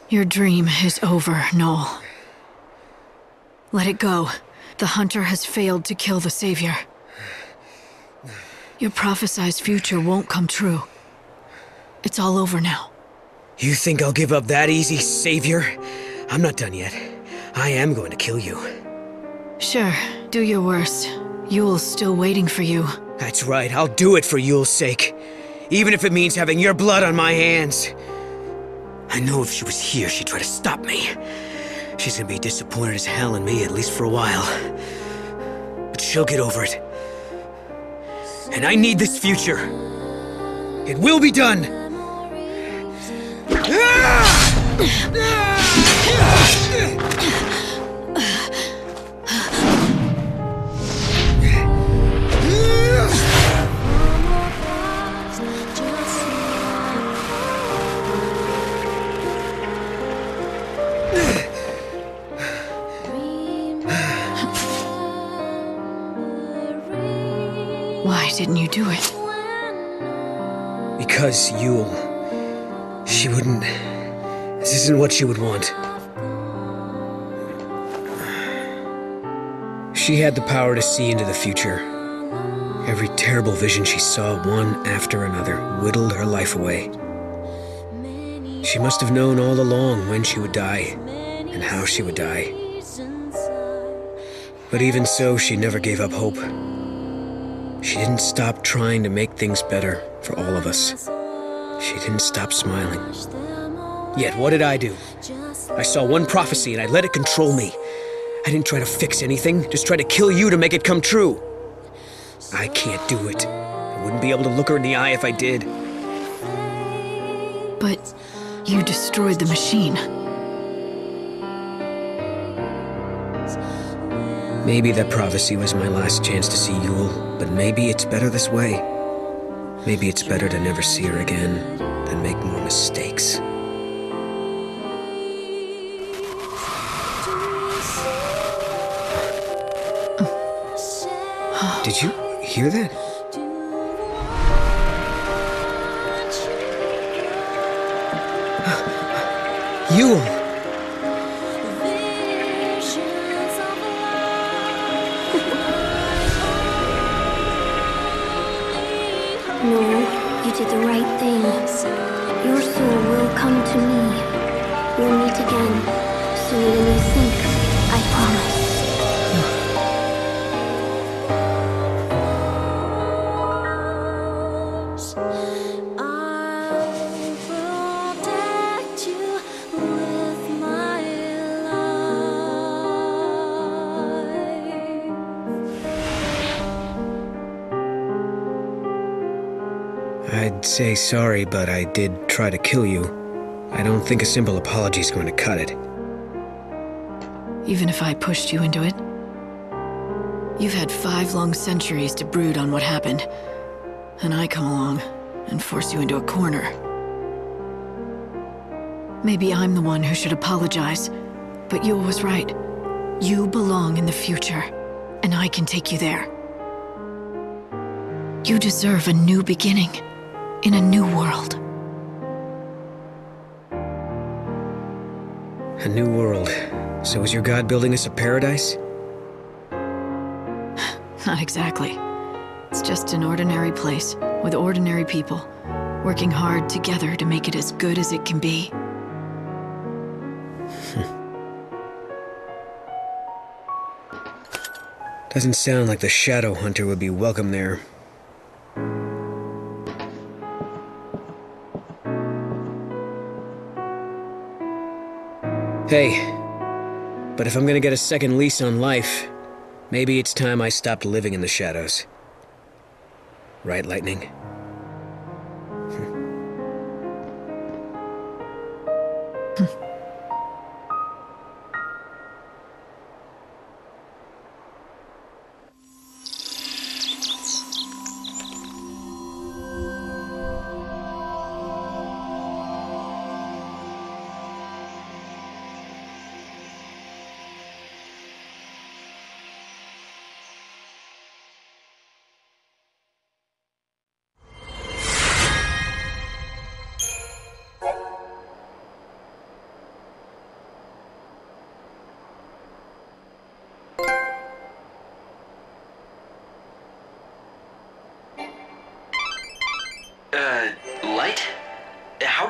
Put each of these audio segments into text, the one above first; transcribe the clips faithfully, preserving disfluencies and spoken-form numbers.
Your dream is over, Noel. Let it go. The Hunter has failed to kill the Savior. Your prophesized future won't come true. It's all over now. You think I'll give up that easy, Savior? I'm not done yet. I am going to kill you. Sure, do your worst. Yule's still waiting for you. That's right, I'll do it for Yule's sake. Even if it means having your blood on my hands. I know if she was here, she'd try to stop me. She's gonna be disappointed as hell in me, at least for a while. But she'll get over it. And I need this future. It will be done! Why didn't you do it? Because Yule... She wouldn't... This isn't what she would want. She had the power to see into the future. Every terrible vision she saw, one after another, whittled her life away. She must have known all along when she would die, and how she would die. But even so, she never gave up hope. She didn't stop trying to make things better for all of us. She didn't stop smiling. Yet, what did I do? I saw one prophecy and I let it control me. I didn't try to fix anything, just try to kill you to make it come true. I can't do it. I wouldn't be able to look her in the eye if I did. But you destroyed the machine. Maybe that prophecy was my last chance to see Yule, but maybe it's better this way. Maybe it's better to never see her again than make more mistakes. Did you hear that? Yule! No, you did the right thing. Your soul will come to me. We'll meet again, sooner than you think, I promise. I'd say sorry, but I did try to kill you. I don't think a simple apology is going to cut it. Even if I pushed you into it? You've had five long centuries to brood on what happened. And I come along and force you into a corner. Maybe I'm the one who should apologize, but Yule was right. You belong in the future, and I can take you there. You deserve a new beginning. In a new world. A new world. So is your god building us a paradise? Not exactly. It's just an ordinary place, with ordinary people, working hard together to make it as good as it can be. Doesn't sound like the Shadow Hunter would be welcome there. Hey, but if I'm gonna get a second lease on life, maybe it's time I stopped living in the shadows. Right, Lightning?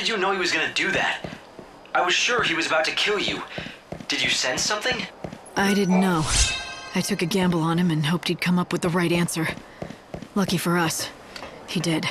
did you know he was gonna do that? I was sure he was about to kill you. Did you sense something? I didn't know. I took a gamble on him and hoped he'd come up with the right answer. Lucky for us, he did.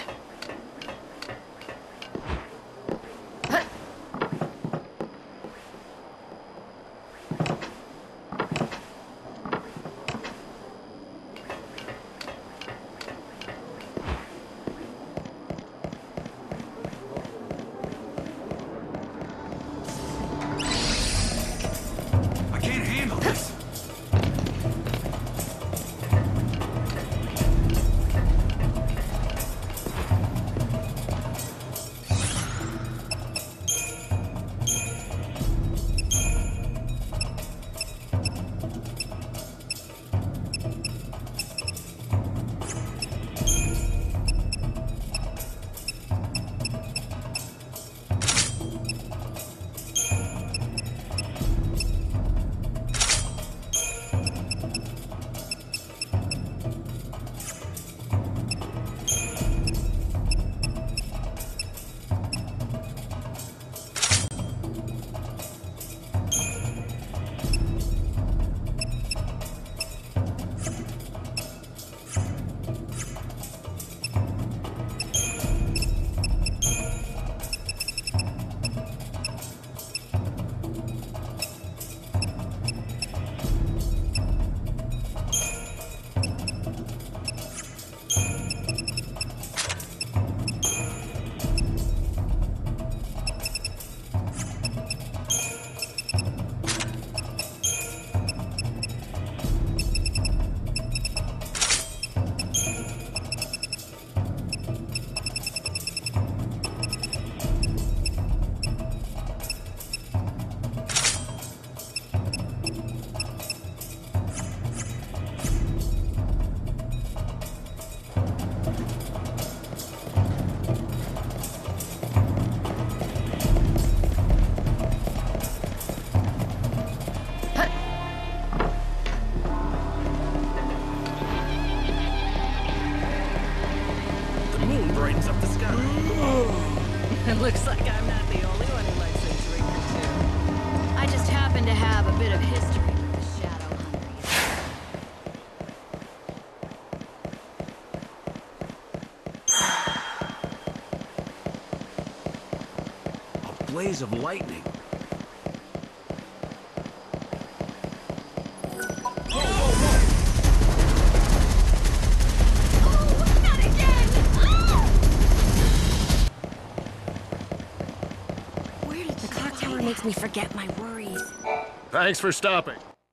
It looks like I'm not the only one who likes a drink or two. I just happen to have a bit of history with the shadow hunters. A blaze of lightning. Makes me forget my worries. Thanks for stopping.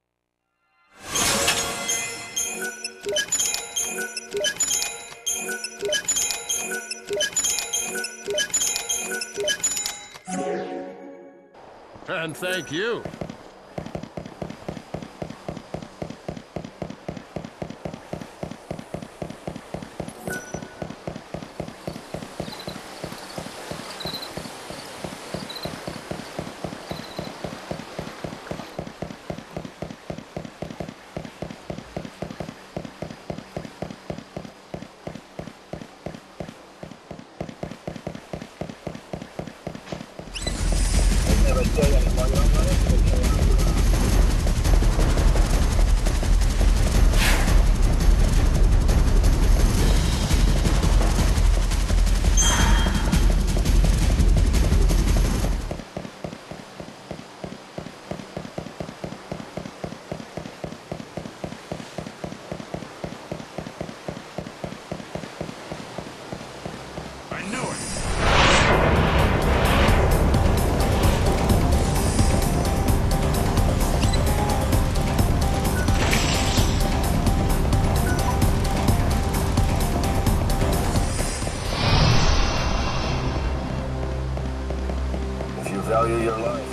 And thank you. Value your life.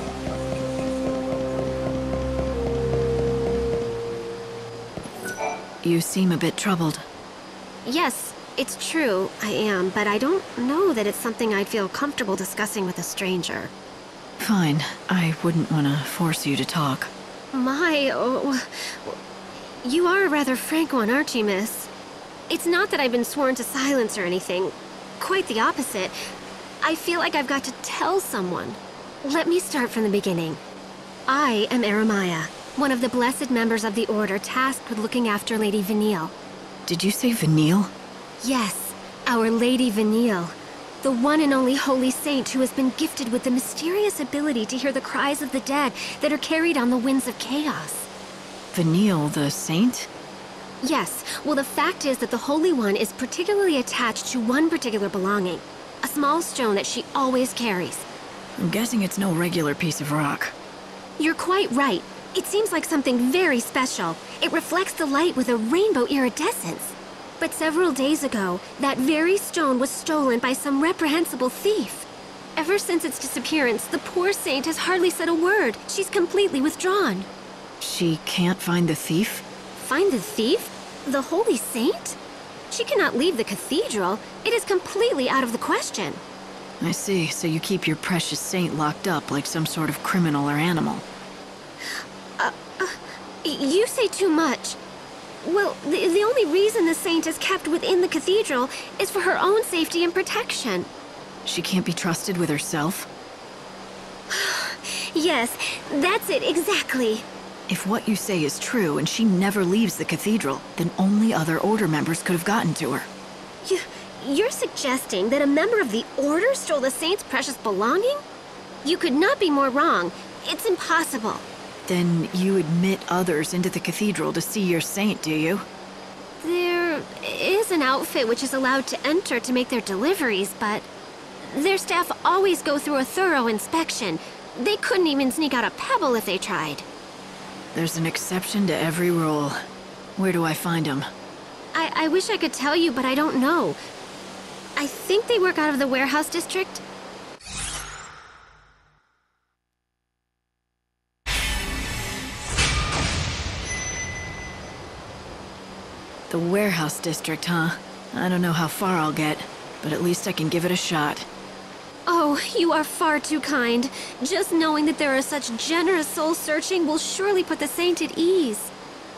You seem a bit troubled. Yes, it's true, I am, but I don't know that it's something I'd feel comfortable discussing with a stranger. Fine. I wouldn't want to force you to talk. My, oh, you are a rather frank one, aren't you, miss? It's not that I've been sworn to silence or anything. Quite the opposite. I feel like I've got to tell someone. Let me start from the beginning. I am Eremiah, one of the blessed members of the Order tasked with looking after Lady Vanille. Did you say Vanille? Yes, our Lady Vanille. The one and only holy saint who has been gifted with the mysterious ability to hear the cries of the dead that are carried on the winds of chaos. Vanille, the saint? Yes, well the fact is that the Holy One is particularly attached to one particular belonging. A small stone that she always carries. I'm guessing it's no regular piece of rock. You're quite right. It seems like something very special. It reflects the light with a rainbow iridescence. But several days ago, that very stone was stolen by some reprehensible thief. Ever since its disappearance, the poor saint has hardly said a word. She's completely withdrawn. She can't find the thief? Find the thief? The holy saint? She cannot leave the cathedral. It is completely out of the question. I see, so you keep your precious saint locked up like some sort of criminal or animal. Uh, uh, you say too much. Well, the, the only reason the saint is kept within the cathedral is for her own safety and protection. She can't be trusted with herself? Yes, that's it, exactly. If what you say is true and she never leaves the cathedral, then only other Order members could have gotten to her. You, you're suggesting that a member of the Order stole the saint's precious belonging? You could not be more wrong. It's impossible. Then you admit others into the cathedral to see your saint, do you? There is an outfit which is allowed to enter to make their deliveries, but their staff always go through a thorough inspection. They couldn't even sneak out a pebble if they tried. There's an exception to every rule. Where do I find them? I, I wish I could tell you, but I don't know. I think they work out of the warehouse district. The warehouse district, huh? I don't know how far I'll get, but at least I can give it a shot. Oh, you are far too kind. Just knowing that there are such generous soul searching will surely put the saint at ease.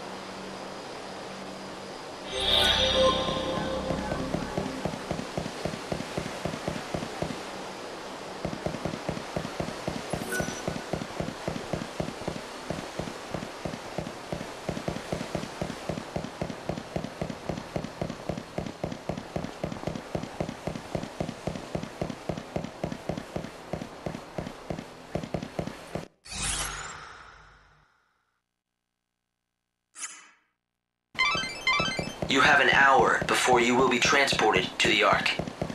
You have an hour before you will be transported to the Ark.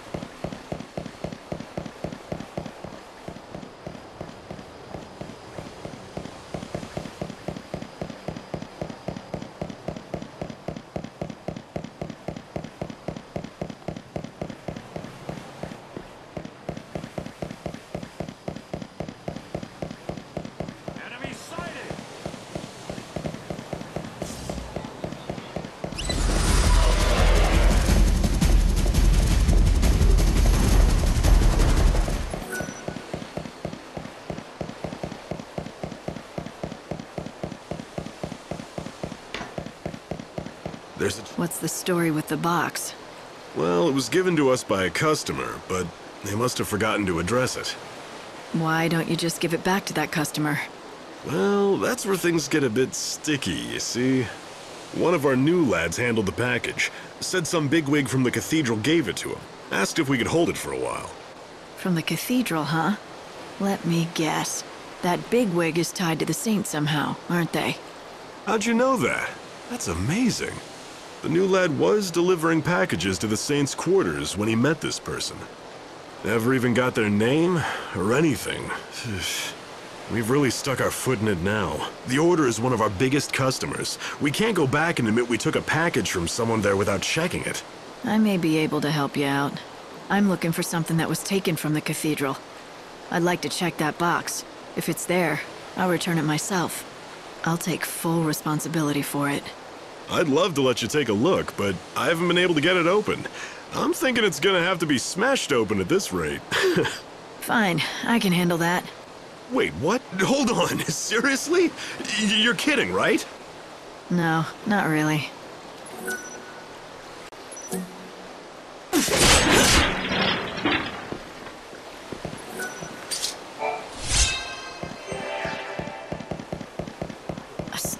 There's a... What's the story with the box? Well, it was given to us by a customer, but they must have forgotten to address it. Why don't you just give it back to that customer? Well, that's where things get a bit sticky, you see. One of our new lads handled the package. Said some bigwig from the cathedral gave it to him. Asked if we could hold it for a while. From the cathedral, huh? Let me guess. That bigwig is tied to the saint somehow, aren't they? How'd you know that? That's amazing. The new lad was delivering packages to the saint's quarters when he met this person. Never even got their name or anything. We've really stuck our foot in it now. The Order is one of our biggest customers. We can't go back and admit we took a package from someone there without checking it. I may be able to help you out. I'm looking for something that was taken from the cathedral. I'd like to check that box. If it's there, I'll return it myself. I'll take full responsibility for it. I'd love to let you take a look, but I haven't been able to get it open. I'm thinking it's gonna have to be smashed open at this rate. Fine, I can handle that. Wait, what? Hold on, seriously? Y- you're kidding, right? No, not really.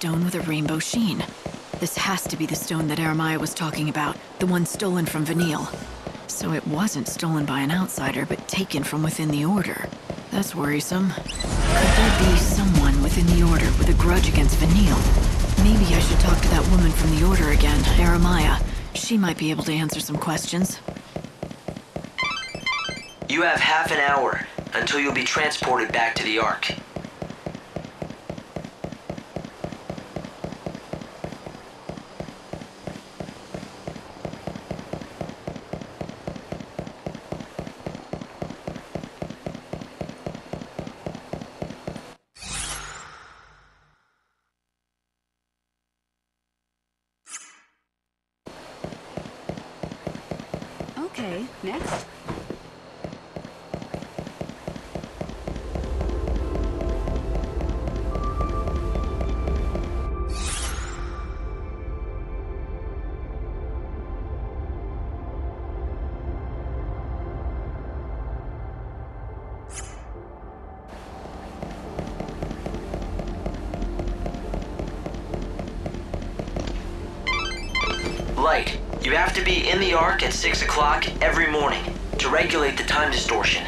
stone with a rainbow sheen. This has to be the stone that Jeremiah was talking about, the one stolen from Vanille. So it wasn't stolen by an outsider, but taken from within the Order. That's worrisome. Could there be someone within the Order with a grudge against Vanille? Maybe I should talk to that woman from the Order again, Jeremiah. She might be able to answer some questions. You have half an hour until you'll be transported back to the Ark. Okay, next. Light, you have to be in the Ark at six o'clock every morning to regulate the time distortion.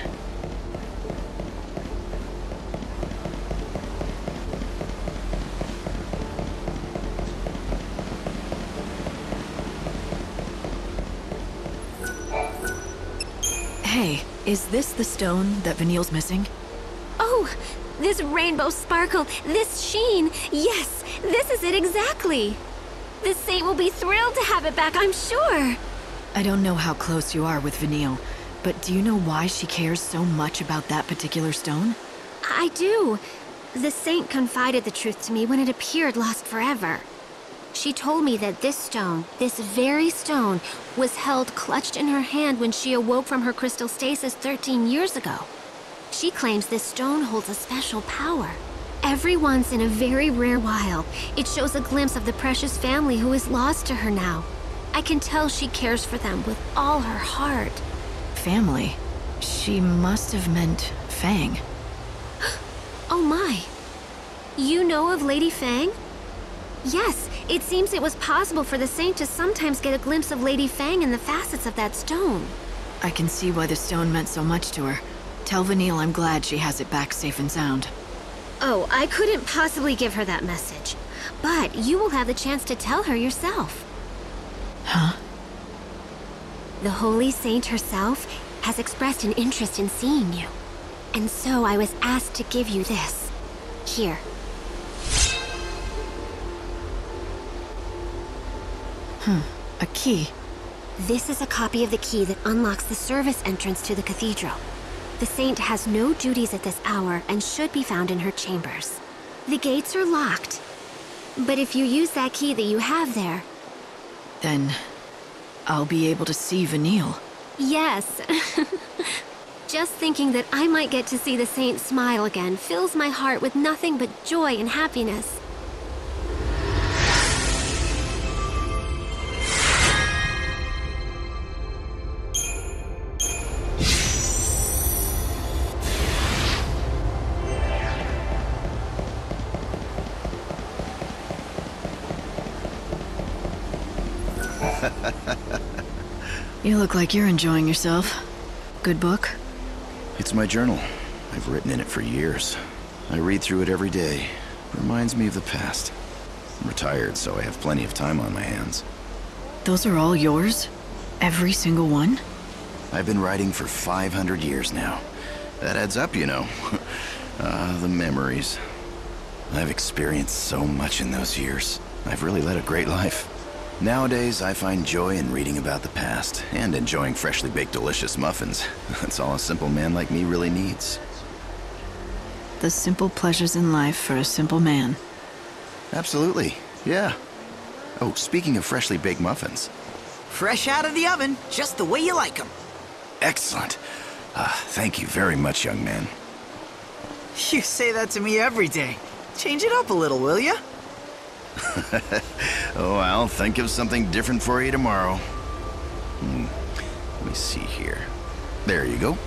Hey, is this the stone that Vanille's missing? Oh, this rainbow sparkle, this sheen. Yes, this is it exactly. The Saint will be thrilled to have it back, I'm sure. I don't know how close you are with Vanille, but do you know why she cares so much about that particular stone? I do. The Saint confided the truth to me when it appeared lost forever. She told me that this stone, this very stone, was held clutched in her hand when she awoke from her crystal stasis thirteen years ago. She claims this stone holds a special power. Every once in a very rare while, it shows a glimpse of the precious family who is lost to her now. I can tell she cares for them with all her heart. Family? She must have meant Fang. Oh my. You know of Lady Fang? Yes, it seems it was possible for the Saint to sometimes get a glimpse of Lady Fang in the facets of that stone. I can see why the stone meant so much to her. Tell Vanille I'm glad she has it back safe and sound. Oh, I couldn't possibly give her that message. But you will have the chance to tell her yourself. Huh? The Holy Saint herself has expressed an interest in seeing you. And so I was asked to give you this. Here. Hmm, a key. This is a copy of the key that unlocks the service entrance to the cathedral. The Saint has no duties at this hour and should be found in her chambers. The gates are locked. But if you use that key that you have there... Then... I'll be able to see Vanille. Yes. Just thinking that I might get to see the Saint smile again fills my heart with nothing but joy and happiness. You look like you're enjoying yourself. Good book? It's my journal. I've written in it for years. I read through it every day. Reminds me of the past. I'm retired, so I have plenty of time on my hands. Those are all yours? Every single one? I've been writing for five hundred years now. That adds up, you know. Ah, the memories. I've experienced so much in those years. I've really led a great life. Nowadays, I find joy in reading about the past and enjoying freshly baked delicious muffins. That's all a simple man like me really needs. The simple pleasures in life for a simple man. Absolutely, yeah. Oh, speaking of freshly baked muffins. Fresh out of the oven, just the way you like them. Excellent. Uh, thank you very much, young man. You say that to me every day. Change it up a little, will ya? Oh, I'll think of something different for you tomorrow. Hmm. Let me see here. There you go.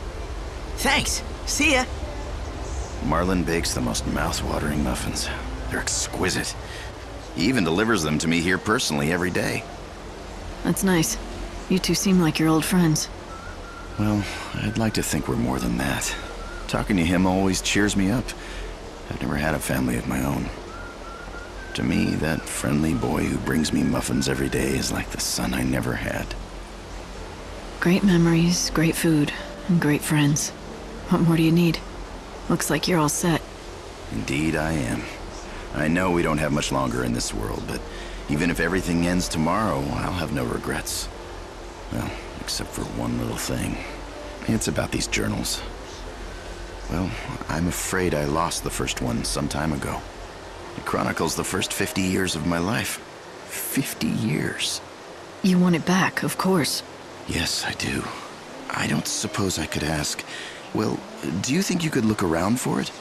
Thanks. See ya. Marlin bakes the most mouth-watering muffins. They're exquisite. He even delivers them to me here personally every day. That's nice. You two seem like you're old friends. Well, I'd like to think we're more than that. Talking to him always cheers me up. I've never had a family of my own. To me, that friendly boy who brings me muffins every day is like the son I never had. Great memories, great food, and great friends. What more do you need? Looks like you're all set. Indeed I am. I know we don't have much longer in this world, but even if everything ends tomorrow, I'll have no regrets. Well, except for one little thing. It's about these journals. Well, I'm afraid I lost the first one some time ago. It chronicles the first fifty years of my life. fifty years. You want it back, of course. Yes, I do. I don't suppose I could ask. Well, do you think you could look around for it?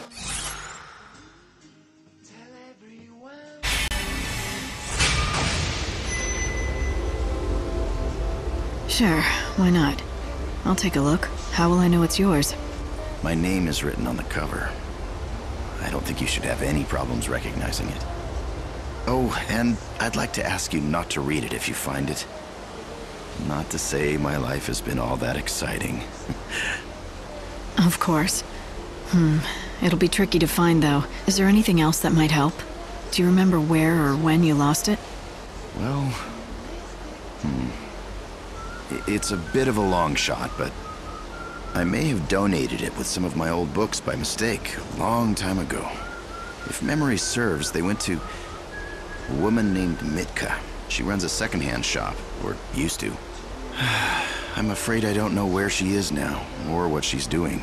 Sure, why not? I'll take a look. How will I know it's yours? My name is written on the cover. I don't think you should have any problems recognizing it. Oh, and I'd like to ask you not to read it if you find it. Not to say my life has been all that exciting. Of course. Hmm. It'll be tricky to find, though. Is there anything else that might help? Do you remember where or when you lost it? Well... Hmm... It's a bit of a long shot, but... I may have donated it with some of my old books by mistake, a long time ago. If memory serves, they went to a woman named Mitka. She runs a secondhand shop, or used to. I'm afraid I don't know where she is now, or what she's doing.